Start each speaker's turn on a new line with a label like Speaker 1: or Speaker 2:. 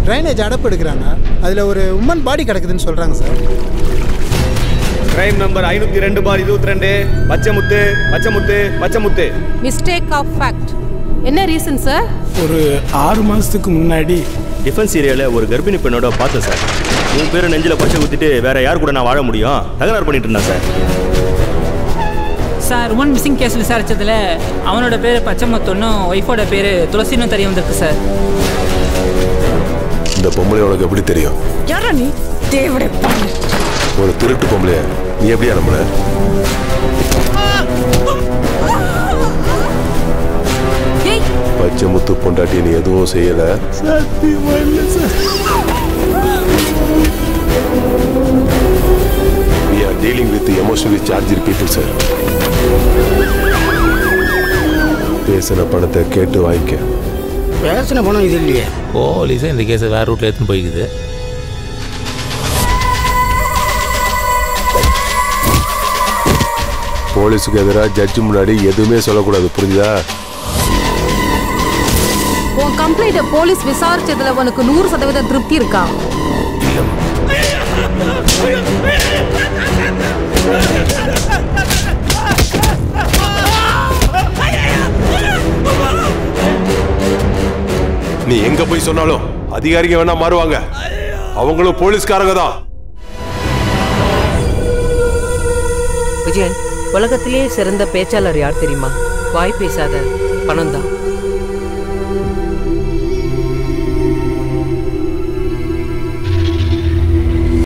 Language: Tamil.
Speaker 1: ட்ரைனேஜ் அடப்பு எடுக்கிறாங்க. அதில் ஒரு உமன் பாடி கிடக்குதுன்னு சொல்கிறாங்க sir.
Speaker 2: Crime number 502/22 Pachaimuthu Pachaimuthu Pachaimuthu.
Speaker 3: Mistake of fact. என்ன ரீசன் சார்?
Speaker 4: ஒரு 6 மாதத்துக்கு முன்னாடி
Speaker 2: டிஃபென்ஸ் ஏரியாவில் ஒரு கர்ப்பிணி பெண்ணோட பார்த்தேன் சார். உன் பேர் நெஞ்சில் பச்சை குத்திட்டு வேற யார் கூட நான் வாழ முடியும்? தகராறு பண்ணிட்டு இருந்தான் sir.
Speaker 5: Sir woman missing case விசாரிச்சதுல அவனோட பேர் பச்சைமுத்துன்னும் ஒய்ஃபோட பேர் துளசின்னு தெரிய வந்திருக்கு சார்.
Speaker 6: இந்த பொம்பளை உனக்கு எப்படி தெரியும்?
Speaker 3: யாரா நீ? தேவடே பாரு.
Speaker 6: ஒரு திருட்டு பொம்பளைய நீ எப்படி நம்புற? பச்சைமுத்து பொண்டாட்டி நீ எதுவும் செய்யல. We are dealing with emotionally charged people, sir. பேசின பணத்தை கேட்டு வாங்கிக்க.
Speaker 4: பேசின பணம் இது இல்லையே.
Speaker 7: போலீஸே இந்த கேஸை வேற ரூட்ல எடுத்துன்னு போய்க்குது.
Speaker 6: போலீஸுக்கு எதிராக ஜட்ஜு முன்னாடி எதுவுமே சொல்லக்கூடாது, புரிஞ்சுதா?
Speaker 3: உன் கம்ப்ளைண்ட போலீஸ் விசாரிச்சதுல உனக்கு 100% திருப்தி இருக்கா?
Speaker 6: நீ எங்க போய் சொன்னாலும் அதிகாரிங்க வேணா மாறுவாங்க. அவங்களும் போலீஸ்காரங்க தான்.
Speaker 8: விஜயன், உலகத்திலேயே சிறந்த பேச்சாளர் யார் தெரியுமா? வாய் பேசாத பணம் தான்.